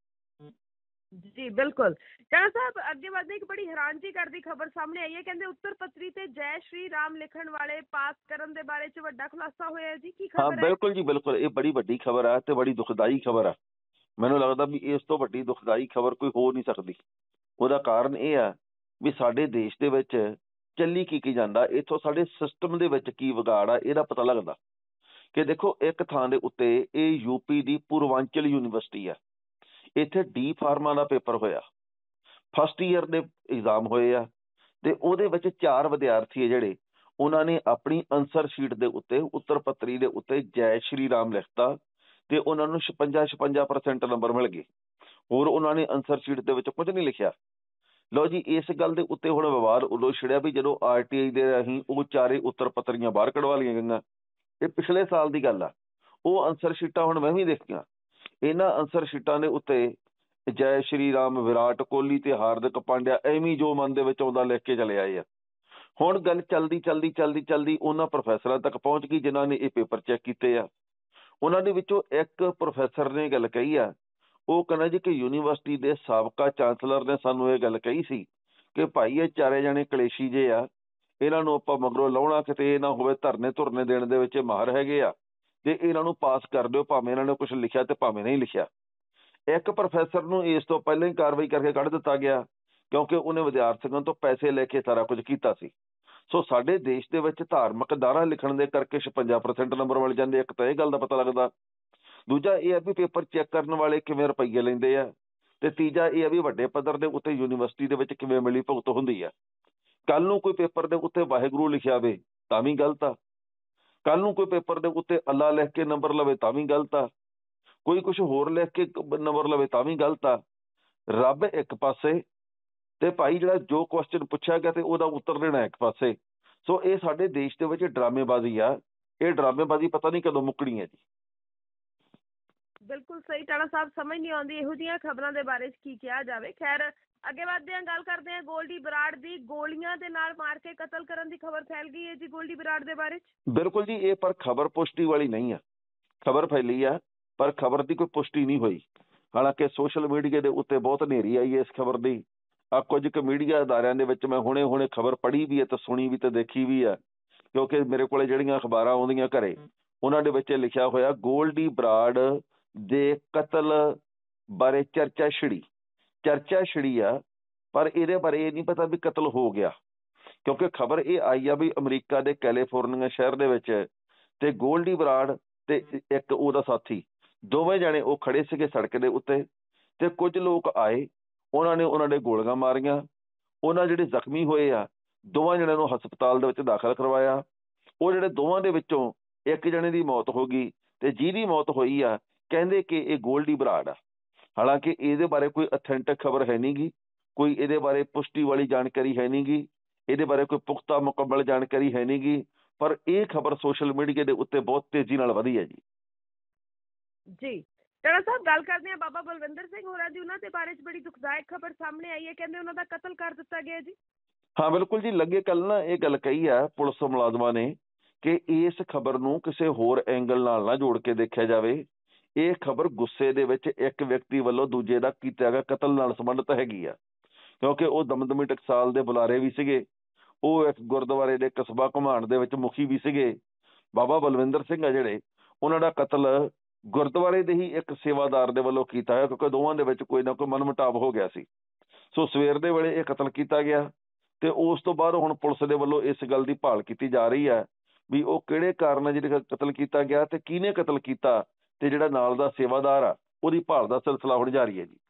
ਜੀ ਬਿਲਕੁਲ। ਟਾਣਾ ਸਾਹਿਬ, ਅੱਗੇ ਵਧਦੇ ਇੱਕ ਬੜੀ ਹੈਰਾਨਗੀ ਕਰਦੀ ਖਬਰ ਸਾਹਮਣੇ ਆਈ ਹੈ, ਕਹਿੰਦੇ ਉੱਤਰ ਪੱਤਰੀ ਤੇ ਜੈ ਸ਼੍ਰੀ ਰਾਮ ਲਿਖਣ ਵਾਲੇ ਪਾਸ ਕਰਨ ਦੇ ਬਾਰੇ ਚ ਵੱਡਾ ਖੁਲਾਸਾ ਹੋਇਆ ਜੀ, ਕੀ ਹਾਂ ਖਬਰ ਹੈ? ਬਿਲਕੁਲ ਜੀ ਬਿਲਕੁਲ, ਇਹ ਬੜੀ ਵੱਡੀ ਖਬਰ ਆ ਤੇ ਬੜੀ ਦੁਖਦਾਈ ਖਬਰ ਆ। ਮੈਨੂੰ ਲੱਗਦਾ ਵੀ ਇਸ ਤੋਂ ਵੱਡੀ ਦੁਖਦਾਈ ਖਬਰ ਕੋਈ ਹੋ ਨਹੀਂ ਸਕਦੀ। ਉਹਦਾ ਕਾਰਨ ਇਹ ਆ ਵੀ ਸਾਡੇ ਦੇਸ਼ ਦੇ ਵਿੱਚ ਚੱਲੀ ਕੀ ਕੀ ਜਾਂਦਾ, ਇੱਥੋਂ ਸਾਡੇ ਸਿਸਟਮ ਦੇ ਵਿੱਚ ਕੀ ਵਿਗਾੜ ਆ ਇਹਦਾ ਪਤਾ ਲੱਗਦਾ। ਕਿ ਦੇਖੋ ਇੱਕ ਥਾਂ ਦੇ ਉੱਤੇ ਇਹ ਯੂਪੀ ਦੀ ਪੂਰਵਾਂਚਲ ਯੂਨੀਵਰਸਿਟੀ ਆ, ਇੱਥੇ ਡੀ ਫਾਰਮਾ ਦਾ ਪੇਪਰ ਹੋਇਆ, ਫਸਟ ਈਅਰ ਦੇ ਐਗਜ਼ਾਮ ਹੋਏ ਆ ਤੇ ਉਹਦੇ ਵਿੱਚ ਚਾਰ ਵਿਦਿਆਰਥੀ ਆ ਜਿਹੜੇ ਉਹਨਾਂ ਨੇ ਆਪਣੀ ਆਨਸਰ ਸ਼ੀਟ ਦੇ ਉੱਤੇ ਉੱਤਰ ਪੱਤਰੀ ਦੇ ਉੱਤੇ ਜੈ ਸ਼੍ਰੀ ਰਾਮ ਲਿਖਤਾ ਤੇ ਉਹਨਾਂ ਨੂੰ ਛਪੰਜਾ ਛਪੰਜਾ ਪਰਸੈਂਟ ਨੰਬਰ ਮਿਲ ਗਏ। ਹੋਰ ਉਹਨਾਂ ਨੇ ਆਨਸਰ ਸ਼ੀਟ ਦੇ ਵਿੱਚ ਕੁਝ ਨਹੀਂ ਲਿਖਿਆ। ਲਓ ਜੀ, ਇਸ ਗੱਲ ਦੇ ਉੱਤੇ ਹੁਣ ਵਿਵਾਦ ਉਦੋਂ ਛਿੜਿਆ ਵੀ ਜਦੋਂ ਆਰ ਟੀ ਆਈ ਦੇ ਰਾਹੀਂ ਉਹ ਚਾਰੇ ਉੱਤਰ ਪੱਤਰੀਆਂ ਬਾਹਰ ਕਢਵਾ ਲਈਆਂ ਗਈਆਂ। ਇਹ ਪਿਛਲੇ ਸਾਲ ਦੀ ਗੱਲ ਆ। ਉਹ ਆਨਸਰ ਸ਼ੀਟਾਂ ਹੁਣ ਮੈਂ ਵੀ ਦੇਖੀਆਂ। ਇਹਨਾਂ ਆਨਸਰ ਸ਼ੀਟਾਂ ਦੇ ਉੱਤੇ ਜੈ ਸ਼੍ਰੀ ਰਾਮ, ਵਿਰਾਟ ਕੋਹਲੀ ਤੇ ਹਾਰਦਿਕ ਪਾਂਡਿਆ ਐਵੇਂ ਜੋ ਮਨ ਦੇ ਵਿੱਚ ਆਉਂਦਾ ਲਿਖ ਕੇ ਚਲੇ ਆਏ ਆ। ਹੁਣ ਗੱਲ ਚਲਦੀ ਚਲਦੀ ਚਲਦੀ ਚਲਦੀ ਉਹਨਾਂ ਪ੍ਰੋਫੈਸਰਾਂ ਤੱਕ ਪਹੁੰਚ ਗਈ ਜਿਨ੍ਹਾਂ ਨੇ ਇਹ ਪੇਪਰ ਚੈੱਕ ਕੀਤੇ ਆ। ਉਹਨਾਂ ਦੇ ਵਿੱਚੋਂ ਇੱਕ ਪ੍ਰੋਫੈਸਰ ਨੇ ਗੱਲ ਕਹੀ ਆ, ਉਹ ਕਹਿੰਦਾ ਜੀ ਕਿ ਯੂਨੀਵਰਸਿਟੀ ਦੇ ਸਾਬਕਾ ਚਾਂਸਲਰ ਨੇ ਸਾਨੂੰ ਇਹ ਗੱਲ ਕਹੀ ਸੀ ਕਿ ਭਾਈ ਇਹ ਚਾਰੇ ਜਣੇ ਕਲੇਸ਼ੀ ਜੇ ਆ, ਇਹਨਾਂ ਨੂੰ ਆਪਾਂ ਮਗਰੋਂ ਲਾਉਣਾ ਕਿਤੇ ਇਹ ਨਾ ਹੋਵੇ ਧਰਨੇ ਧੁਰਨੇ ਦੇਣ ਦੇ ਵਿੱਚ ਮਾਹਰ ਹੈਗੇ ਆ ਤੇ ਇਹਨਾਂ ਨੂੰ ਪਾਸ ਕਰ ਦਿਓ, ਭਾਵੇਂ ਇਹਨਾਂ ਨੇ ਕੁਝ ਲਿਖਿਆ ਤੇ ਭਾਵੇਂ ਨਹੀਂ ਲਿਖਿਆ। ਇੱਕ ਪ੍ਰੋਫੈਸਰ ਨੂੰ ਇਸ ਤੋਂ ਪਹਿਲਾਂ ਹੀ ਕਾਰਵਾਈ ਕਰਕੇ ਕੱਢ ਦਿੱਤਾ ਗਿਆ ਕਿਉਂਕਿ ਉਹਨੇ ਵਿਦਿਆਰਥੀਆਂ ਤੋਂ ਪੈਸੇ ਲੈ ਕੇ ਸਾਰਾ ਕੁਝ ਕੀਤਾ ਸੀ। ਸੋ ਸਾਡੇ ਦੇਸ਼ ਦੇ ਵਿੱਚ ਧਾਰਮਿਕ ਦਾਅਰਾ ਲਿਖਣ ਦੇ ਕਰਕੇ ਛਪੰਜਾ ਪਰਸੈਂਟ ਨੰਬਰ ਮਿਲ ਜਾਂਦੇ। ਇੱਕ ਤਾਂ ਇਹ ਗੱਲ ਦਾ ਪਤਾ ਲੱਗਦਾ। ਦੂਜਾ ਇਹ ਆ ਵੀ ਪੇਪਰ ਚੈੱਕ ਕਰਨ ਵਾਲੇ ਕਿਵੇਂ ਰੁਪਈਏ ਲੈਂਦੇ ਆ ਤੇ ਤੀਜਾ ਇਹ ਆ ਵੀ ਵੱਡੇ ਪੱਧਰ ਦੇ ਉੱਤੇ ਯੂਨੀਵਰਸਿਟੀ ਦੇ ਵਿੱਚ ਕਿਵੇਂ ਮਿਲੀ ਭੁਗਤ ਹੁੰਦੀ ਆ। ਕੱਲ ਨੂੰ ਕੋਈ ਪੇਪਰ ਦੇ ਉੱਤੇ ਵਾਹਿਗੁਰੂ ਲਿਖਿਆ ਵੇ ਤਾਂ ਵੀ ਗਲਤ ਆ। ਕੱਲ ਨੂੰ ਕੋਈ ਪੇਪਰ ਦੇ ਉੱਤੇ ਅੱਲਾ ਲਿਖ ਕੇ ਨੰਬਰ ਲਵੇ ਤਾਂ ਵੀ ਗਲਤ ਆ। ਕੋਈ ਕੁਝ ਹੋਰ ਲਿਖ ਕੇ ਨੰਬਰ ਲਵੇ ਤਾਂ ਵੀ ਗਲਤ ਆ। ਰੱਬ ਇੱਕ ਪਾਸੇ ਤੇ ਭਾਈ ਜਿਹੜਾ ਜੋ ਕੁਐਸਚਨ ਪੁੱਛਿਆ ਗਿਆ ਤੇ ਉਹਦਾ ਉੱਤਰ ਦੇਣਾ ਇੱਕ ਪਾਸੇ। ਸੋ ਇਹ ਸਾਡੇ ਦੇਸ਼ ਦੇ ਵਿੱਚ ਡਰਾਮੇਬਾਜ਼ੀ ਆ। ਇਹ ਡਰਾਮੇਬਾਜ਼ੀ ਪਤਾ ਨਹੀਂ ਕਦੋਂ ਮੁੱਕਣੀ ਹੈ ਜੀ। ਬਿਲਕੁਲ ਸਹੀ ਟਾਣਾ ਸਾਹਿਬ, ਸਮਝ ਨਹੀਂ ਆਉਂਦੀ ਇਹੋ ਜਿਹੀਆਂ ਖਬਰਾਂ ਦੇ ਬਾਰੇ 'ਚ ਕੀ ਕਿਹਾ ਜਾਵੇ। ਖੈਰ ਅੱਗੇ ਵੱਧਦੇ ਹਾਂ, ਗੱਲ ਕਰਦੇ ਹਾਂ ਗੋਲਡੀ ਬਰਾੜ ਦੀ। ਗੋਲੀਆਂ ਦੇ ਨਾਲ ਮਾਰ ਕੇ ਕਤਲ ਕਰਨ ਦੀ ਖਬਰ ਫੈਲ ਗਈ ਹੈ ਜੀ ਗੋਲਡੀ ਬਰਾੜ ਦੇ ਬਾਰੇ 'ਚ। ਬਿਲਕੁਲ ਜੀ, ਇਹ ਪਰ ਖਬਰ ਪੁਸ਼ਟੀ ਵਾਲੀ ਨਹੀਂ ਆ। ਖਬਰ ਫੈਲੀ ਆ ਪਰ ਖਬਰ ਦੀ ਕੋਈ ਪੁਸ਼ਟੀ ਨਹੀਂ ਹੋਈ। ਹਾਲਾਂਕਿ ਸੋਸ਼ਲ ਮੀਡੀਆ ਦੇ ਉੱਤੇ ਬਹੁਤ ਹਨੇਰੀ ਆਈ ਹੈ ਇਸ ਖਬਰ ਦੀ। ਆ ਕੁਝ ਕੁ ਮੀਡੀਆ ਅਦਾਰਿਆਂ ਦੇ ਵਿੱਚ ਮੈਂ ਹੁਣੇ ਹੁਣੇ ਖਬਰ ਪੜ੍ਹੀ ਵੀ ਹੈ ਤੇ ਸੁਣੀ ਵੀ ਤੇ ਦੇਖੀ ਵੀ ਆ, ਕਿਉਂਕਿ ਮੇਰੇ ਕੋਲੇ ਜਿਹੜੀਆਂ ਅਖਬਾਰਾਂ ਆਉਂਦੀਆਂ ਘਰੇ ਉਹਨਾਂ ਦੇ ਵਿੱਚ ਲਿਖਿਆ ਹੋਇਆ ਗੋਲਡੀ ਬਰਾੜ ਦੇ ਕਤਲ ਬਾਰੇ ਚਰਚਾ ਛਿੜੀ। ਚਰਚਾ ਛਿੜੀ ਆ ਪਰ ਇਹਦੇ ਬਾਰੇ ਇਹ ਨਹੀਂ ਪਤਾ ਵੀ ਕਤਲ ਹੋ ਗਿਆ, ਕਿਉਂਕਿ ਖਬਰ ਇਹ ਆਈ ਆ ਵੀ ਅਮਰੀਕਾ ਦੇ ਕੈਲੀਫੋਰਨੀਆ ਸ਼ਹਿਰ ਦੇ ਵਿੱਚ ਤੇ ਗੋਲਡੀ ਬਰਾੜ ਤੇ ਇੱਕ ਉਹਦਾ ਸਾਥੀ ਦੋਵੇਂ ਜਾਣੇ ਉਹ ਖੜੇ ਸੀਗੇ ਸੜਕ ਦੇ ਉੱਤੇ ਤੇ ਕੁਝ ਲੋਕ ਆਏ, ਉਹਨਾਂ ਨੇ ਉਹਨਾਂ ਦੇ ਗੋਲੀਆਂ ਮਾਰੀਆਂ। ਉਹਨਾਂ ਜਿਹੜੇ ਜ਼ਖਮੀ ਹੋਏ ਆ ਦੋਵਾਂ ਜਣਿਆਂ ਨੂੰ ਹਸਪਤਾਲ ਦੇ ਵਿੱਚ ਦਾਖਲ ਕਰਵਾਇਆ। ਉਹ ਜਿਹੜੇ ਦੋਵਾਂ ਦੇ ਵਿੱਚੋਂ ਇੱਕ ਜਣੇ ਦੀ ਮੌਤ ਹੋ ਗਈ ਤੇ ਜਿਹਦੀ ਮੌਤ ਹੋਈ ਆ ਕਹਿੰਦੇ ਕਿ ਇਹ ਗੋਲਡੀ ਬਰਾੜ ਆ। ਹਾਲਾਂਕਿ ਇਹਦੇ ਬਾਰੇ ਕੋਈ ਅਥੈਂਟਿਕ ਖਬਰ ਹੈ ਨਹੀਂ ਗੀ, ਕੋਈ ਇਹਦੇ ਬਾਰੇ ਪੁਸ਼ਟੀ ਵਾਲੀ ਜਾਣਕਾਰੀ ਹੈ ਨਹੀਂ ਗੀ। ਇਹਦੇ ਬਾਰੇ ਕੋਈ ਪੁਖਤਾ ਮੁਕੰਮਲ ਜਾਣਕਾਰੀ ਹੈ ਨਹੀਂ ਗੀ, ਪਰ ਇਹ ਖਬਰ ਸੋਸ਼ਲ ਮੀਡੀਆ ਦੇ ਉੱਤੇ ਬਹੁਤ ਤੇਜ਼ੀ ਨਾਲ ਵਧੀ ਹੈ ਜੀ। ਜੀ ਟਾਣਾ ਸਾਹਿਬ, ਗੱਲ ਕਰਦੇ ਹਾਂ ਬਾਬਾ ਬਲਵਿੰਦਰ ਸਿੰਘ ਹੋਰਾਂ ਦੀ। ਉਹਨਾਂ ਦੇ ਬਾਰੇ 'ਚ ਬੜੀ ਦੁਖਦਾਇਕ ਖਬਰ ਸਾਹਮਣੇ ਆਈ ਹੈ, ਕਹਿੰਦੇ ਉਹਨਾਂ ਦਾ ਕਤਲ ਕਰ ਦਿੱਤਾ ਗਿਆ ਜੀ। ਹਾਂ ਬਿਲਕੁਲ ਜੀ, ਲੱਗੇ ਕੱਲ ਨਾ ਇਹ ਗੱਲ ਕਹੀ ਹੈ ਪੁਲਿਸ ਮੁਲਾਜ਼ਮਾਂ ਨੇ ਕਿ ਇਸ ਖਬਰ ਨੂੰ ਕਿਸੇ ਹੋਰ ਐਂਗਲ ਨਾਲ ਨਾ ਜੋੜ ਕੇ ਦੇਖਿਆ ਜਾਵੇ। ਇਹ ਖਬਰ ਗੁੱਸੇ ਦੇ ਵਿੱਚ ਇੱਕ ਵਿਅਕਤੀ ਵੱਲੋਂ ਦੂਜੇ ਦਾ ਕੀਤਾ ਗਿਆ ਕਤਲ ਨਾਲ ਸੰਬੰਧਿਤ ਹੈਗੀ ਆ, ਕਿਉਂਕਿ ਉਹ ਦਮਦਮੀ ਟਕਸਾਲ ਦੇ ਬੁਲਾਰੇ ਵੀ ਸੀਗੇ, ਉਹ ਇੱਕ ਗੁਰਦੁਆਰੇ ਦੇ ਕਸਬਾ ਘੁਮਾਣ ਦੇ ਵਿੱਚ ਮੁਖੀ ਵੀ ਸੀਗੇ। ਬਾਬਾ ਬਲਵਿੰਦਰ ਸਿੰਘ ਆ ਜਿਹੜੇ, ਉਹਨਾਂ ਦਾ ਕਤਲ ਗੁਰਦੁਆਰੇ ਦੇ ਹੀ ਇੱਕ ਸੇਵਾਦਾਰ ਦੇ ਵੱਲੋਂ ਕੀਤਾ ਹੈ, ਕਿਉਂਕਿ ਦੋਵਾਂ ਦੇ ਵਿੱਚ ਕੋਈ ਨਾ ਕੋਈ ਮਨਮੁਟਾਵ ਹੋ ਗਿਆ ਸੀ। ਸੋ ਸਵੇਰ ਦੇ ਵੇਲੇ ਇਹ ਕਤਲ ਕੀਤਾ ਗਿਆ ਤੇ ਉਸ ਤੋਂ ਬਾਅਦ ਹੁਣ ਪੁਲਿਸ ਦੇ ਵੱਲੋਂ ਇਸ ਗੱਲ ਦੀ ਭਾਲ ਕੀਤੀ ਜਾ ਰਹੀ ਹੈ ਵੀ ਉਹ ਕਿਹੜੇ ਕਾਰਨ ਜਿਹੜੇ ਕਤਲ ਕੀਤਾ ਗਿਆ ਤੇ ਕਿਹਨੇ ਕਤਲ ਕੀਤਾ, ਤੇ ਜਿਹੜਾ ਨਾਲ ਦਾ ਸੇਵਾਦਾਰ ਆ ਉਹਦੀ ਭਾਲ ਦਾ ਸਿਲਸਿਲਾ ਹੁਣ ਜਾਰੀ ਹੈ ਜੀ।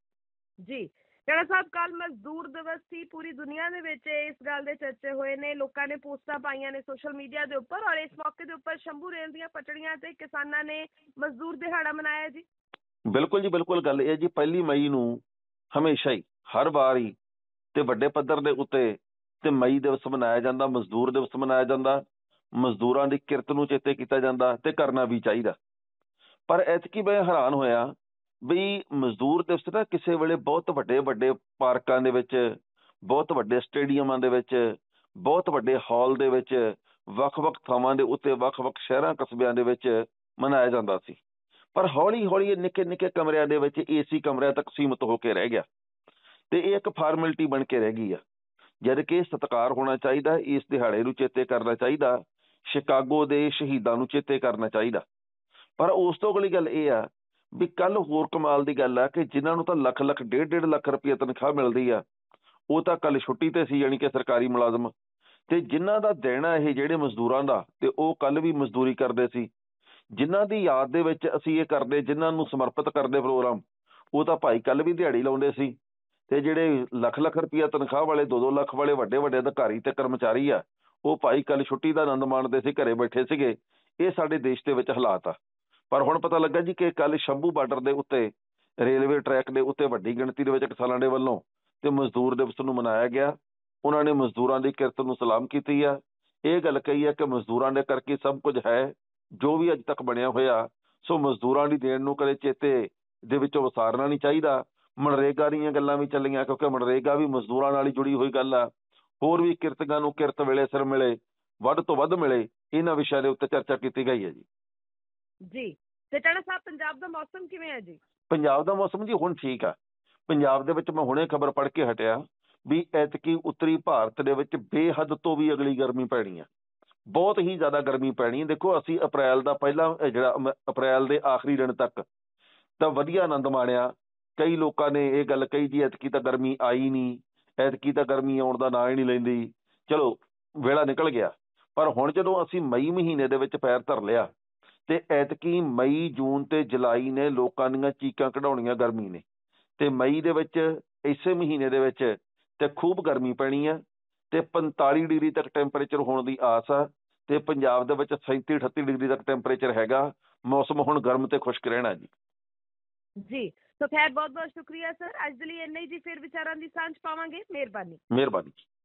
ਜੀ ਟਾਣਾ ਸਾਹਿਬ, ਕੱਲ ਮਜ਼ਦੂਰ ਦਿਵਸ ਸੀ, ਪੂਰੀ ਦੁਨੀਆ ਦੇ ਵਿੱਚ ਇਸ ਗੱਲ ਦੇ ਚਰਚੇ ਹੋਏ ਨੇ, ਲੋਕਾਂ ਨੇ ਪੋਸਟਾਂ ਪਾਈਆਂ ਨੇ ਸੋਸ਼ਲ ਮੀਡੀਆ ਦੇ ਉੱਪਰ, ਔਰ ਇਸ ਮੌਕੇ ਦੇ ਉੱਪਰ ਸ਼ੰਭੂ ਰੇਲ ਦੀਆਂ ਪਟੜੀਆਂ ਤੇ ਕਿਸਾਨਾਂ ਨੇ ਮਜ਼ਦੂਰ ਦਿਹਾੜਾ ਮਨਾਇਆ ਜੀ। ਬਿਲਕੁਲ ਜੀ ਬਿਲਕੁਲ, ਗੱਲ ਇਹ ਜੀ ਪਹਿਲੀ ਮਈ ਨੂੰ ਹਮੇਸ਼ਾ ਹੀ ਹਰ ਵਾਰ ਹੀ ਤੇ ਵੱਡੇ ਪੱਧਰ ਦੇ ਉੱਤੇ ਤੇ ਮਈ ਦਿਵਸ ਮਨਾਇਆ ਜਾਂਦਾ, ਮਜ਼ਦੂਰ ਦਿਵਸ ਮਨਾਇਆ ਜਾਂਦਾ, ਮਜ਼ਦੂਰਾਂ ਦੀ ਕਿਰਤ ਨੂੰ ਚੇਤੇ ਕੀਤਾ ਜਾਂਦਾ ਤੇ ਕਰਨਾ ਵੀ ਚਾਹੀਦਾ। ਪਰ ਐਤਕੀ ਮੈਂ ਹੈਰਾਨ ਹੋਇਆ ਵੀ ਮਜ਼ਦੂਰ ਦਿਵਸ ਨਾ ਕਿਸੇ ਵੇਲੇ ਬਹੁਤ ਵੱਡੇ ਵੱਡੇ ਪਾਰਕਾਂ ਦੇ ਵਿੱਚ, ਬਹੁਤ ਵੱਡੇ ਸਟੇਡੀਅਮਾਂ ਦੇ ਵਿੱਚ, ਬਹੁਤ ਵੱਡੇ ਹਾਲ ਦੇ ਵਿੱਚ, ਵੱਖ-ਵੱਖ ਥਾਵਾਂ ਦੇ ਉੱਤੇ, ਵੱਖ-ਵੱਖ ਸ਼ਹਿਰਾਂ ਕਸਬਿਆਂ ਦੇ ਵਿੱਚ ਮਨਾਇਆ ਜਾਂਦਾ ਸੀ। ਪਰ ਹੌਲੀ ਹੌਲੀ ਨਿੱਕੇ ਨਿੱਕੇ ਕਮਰਿਆਂ ਦੇ ਵਿੱਚ ਏਸੀ ਕਮਰਿਆਂ ਤੱਕ ਸੀਮਤ ਹੋ ਕੇ ਰਹਿ ਗਿਆ ਤੇ ਇਹ ਇੱਕ ਫਾਰਮੈਲਿਟੀ ਬਣ ਕੇ ਰਹਿ ਗਈ ਆ, ਜਦ ਕਿ ਸਤਿਕਾਰ ਹੋਣਾ ਚਾਹੀਦਾ। ਇਸ ਦਿਹਾੜੇ ਨੂੰ ਚੇਤੇ ਕਰਨਾ ਚਾਹੀਦਾ, ਸ਼ਿਕਾਗੋ ਦੇ ਸ਼ਹੀਦਾਂ ਨੂੰ ਚੇਤੇ ਕਰਨਾ ਚਾਹੀਦਾ। ਪਰ ਉਸ ਤੋਂ ਅਗਲੀ ਗੱਲ ਇਹ ਆ ਵੀ ਕੱਲ ਹੋਰ ਕਮਾਲ ਦੀ ਗੱਲ ਆ ਕਿ ਜਿਨ੍ਹਾਂ ਨੂੰ ਤਾਂ ਲੱਖ ਲੱਖ ਡੇਢ ਡੇਢ ਲੱਖ ਰੁਪਈਆ ਤਨਖਾਹ ਮਿਲਦੀ ਆ, ਉਹ ਤਾਂ ਕੱਲ ਛੁੱਟੀ ਤੇ ਸੀ, ਯਾਨੀ ਕਿ ਸਰਕਾਰੀ ਮੁਲਾਜ਼ਮ, ਤੇ ਜਿਨ੍ਹਾਂ ਦਾ ਦਿਨ ਆ ਇਹ ਜਿਹੜੇ ਮਜ਼ਦੂਰਾਂ ਦਾ, ਤੇ ਉਹ ਕੱਲ ਵੀ ਮਜ਼ਦੂਰੀ ਕਰਦੇ ਸੀ। ਜਿਨ੍ਹਾਂ ਦੀ ਯਾਦ ਦੇ ਵਿੱਚ ਅਸੀਂ ਇਹ ਕਰਦੇ, ਜਿਨ੍ਹਾਂ ਨੂੰ ਸਮਰਪਿਤ ਕਰਦੇ ਪ੍ਰੋਗਰਾਮ, ਉਹ ਤਾਂ ਭਾਈ ਕੱਲ ਵੀ ਦਿਹਾੜੀ ਲਾਉਂਦੇ ਸੀ। ਤੇ ਜਿਹੜੇ ਲੱਖ ਲੱਖ ਰੁਪਈਆ ਤਨਖਾਹ ਵਾਲੇ, ਦੋ ਦੋ ਲੱਖ ਵਾਲੇ ਵੱਡੇ ਵੱਡੇ ਅਧਿਕਾਰੀ ਤੇ ਕਰਮਚਾਰੀ ਆ, ਉਹ ਭਾਈ ਕੱਲ ਛੁੱਟੀ ਦਾ ਆਨੰਦ ਮਾਣਦੇ ਸੀ, ਘਰੇ ਬੈਠੇ ਸੀਗੇ। ਇਹ ਸਾਡੇ ਦੇਸ਼ ਦੇ ਵਿੱਚ ਹਾਲਾਤ ਆ। ਪਰ ਹੁਣ ਪਤਾ ਲੱਗਾ ਜੀ ਕਿ ਕੱਲ ਸ਼ੰਭੂ ਬਾਰਡਰ ਦੇ ਉੱਤੇ ਰੇਲਵੇ ਟਰੈਕ ਦੇ ਉੱਤੇ ਵੱਡੀ ਗਿਣਤੀ ਦੇ ਵਿੱਚ ਕਿਸਾਨਾਂ ਦੇ ਵੱਲੋਂ ਤੇ ਮਜ਼ਦੂਰ ਦਿਵਸ ਨੂੰ ਮਨਾਇਆ ਗਿਆ। ਉਹਨਾਂ ਨੇ ਮਜ਼ਦੂਰਾਂ ਦੀ ਕਿਰਤ ਨੂੰ ਸਲਾਮ ਕੀਤੀ ਆ। ਇਹ ਗੱਲ ਕਹੀ ਹੈ ਕਿ ਮਜ਼ਦੂਰਾਂ ਦੇ ਕਰਕੇ ਸਭ ਕੁਝ ਹੈ ਜੋ ਵੀ ਅੱਜ ਤੱਕ ਬਣਿਆ ਹੋਇਆ। ਸੋ ਮਜ਼ਦੂਰਾਂ ਦੀ ਦੇਣ ਨੂੰ ਕਦੇ ਚੇਤੇ ਦੇ ਵਿੱਚੋਂ ਵਿਸਾਰਨਾ ਨਹੀਂ ਚਾਹੀਦਾ। ਮਨਰੇਗਾ ਦੀਆਂ ਗੱਲਾਂ ਵੀ ਚੱਲੀਆਂ, ਕਿਉਂਕਿ ਮਨਰੇਗਾ ਵੀ ਮਜ਼ਦੂਰਾਂ ਨਾਲ ਹੀ ਜੁੜੀ ਹੋਈ ਗੱਲ ਆ। ਹੋਰ ਵੀ ਕਿਰਤੀਆਂ ਨੂੰ ਕਿਰਤ ਵੇਲੇ ਸਿਰ ਮਿਲੇ, ਵੱਧ ਤੋਂ ਵੱਧ ਮਿਲੇ, ਇਹਨਾਂ ਵਿਸ਼ਿਆਂ ਦੇ ਉੱਤੇ ਚਰਚਾ ਕੀਤੀ ਗਈ ਹੈ ਜੀ। ਜੀ ਤੇ ਟਾਣਾ ਸਾਹਿਬ, ਪੰਜਾਬ ਦਾ ਮੌਸਮ ਕਿਵੇਂ ਹੈ ਜੀ? ਪੰਜਾਬ ਦਾ ਮੌਸਮ ਜੀ ਹੁਣ ਠੀਕ ਆ। ਪੰਜਾਬ ਦੇ ਵਿੱਚ ਮੈਂ ਹੁਣੇ ਖਬਰ ਪੜ੍ਹ ਕੇ ਹਟਿਆ ਵੀ ਐਤਕੀ ਉੱਤਰੀ ਭਾਰਤ ਦੇ ਵਿੱਚ ਬੇਹੱਦ ਤੋਂ ਵੀ ਅਗਲੀ ਗਰਮੀ ਪੈਣੀ ਆ, ਬਹੁਤ ਹੀ ਜ਼ਿਆਦਾ ਗਰਮੀ ਪੈਣੀ। ਦੇਖੋ ਅਸੀਂ ਅਪ੍ਰੈਲ ਦਾ ਪਹਿਲਾ ਜਿਹੜਾ ਅਪ੍ਰੈਲ ਦੇ ਆਖਰੀ ਦਿਨ ਤੱਕ ਤਾਂ ਵਧੀਆ ਆਨੰਦ ਮਾਣਿਆ। ਕਈ ਲੋਕਾਂ ਨੇ ਇਹ ਗੱਲ ਕਹੀ ਜੀ ਐਤਕੀ ਤਾਂ ਗਰਮੀ ਆਈ ਨਹੀਂ, ਐਤਕੀ ਤਾਂ ਗਰਮੀ ਆਉਣ ਦਾ ਨਾਂ ਹੀ ਨਹੀਂ ਲੈਂਦੀ। ਚਲੋ ਵੇਲਾ ਨਿਕਲ ਗਿਆ। ਪਰ ਹੁਣ ਜਦੋਂ ਅਸੀਂ ਮਈ ਮਹੀਨੇ ਦੇ ਵਿੱਚ ਪੈਰ ਧਰ ਲਿਆ ਤੇ ਐਤਕੀ ਮਈ, ਜੂਨ ਤੇ ਜੁਲਾਈ ਨੇ ਲੋਕਾਂ ਦੀਆਂ ਚੀਕਾਂ ਕਢਾਉਣੀਆਂ ਗਰਮੀ ਨੇ। ਤੇ ਮਈ ਦੇ ਵਿੱਚ, ਇਸੇ ਮਹੀਨੇ ਦੇ ਵਿੱਚ ਤੇ ਖੂਬ ਗਰਮੀ ਪੈਣੀ ਆ ਤੇ ਪੰਤਾਲੀ ਡਿਗਰੀ ਤੱਕ ਟੈਂਪਰੇਚਰ ਹੋਣ ਦੀ ਆਸ ਆ। ਤੇ ਪੰਜਾਬ ਦੇ ਵਿੱਚ ਸੈਂਤੀ ਅਠੱਤੀ ਡਿਗਰੀ ਤੱਕ ਟੈਂਪਰੇਚਰ ਹੈਗਾ। ਮੌਸਮ ਹੁਣ ਗਰਮ ਤੇ ਖੁਸ਼ਕ ਰਹਿਣਾ ਜੀ। ਜੀ ਸੋ ਖੈਰ, ਬਹੁਤ ਬਹੁਤ ਸ਼ੁਕਰੀਆ ਸਰ। ਅੱਜ ਦੇ ਲਈ ਇੰਨਾ ਹੀ ਜੀ, ਫਿਰ ਵਿਚਾਰਾਂ ਦੀ ਸਾਂਝ ਪਾਵਾਂਗੇ। ਮਿਹਰਬਾਨੀ। ਮਿਹਰਬਾਨੀ।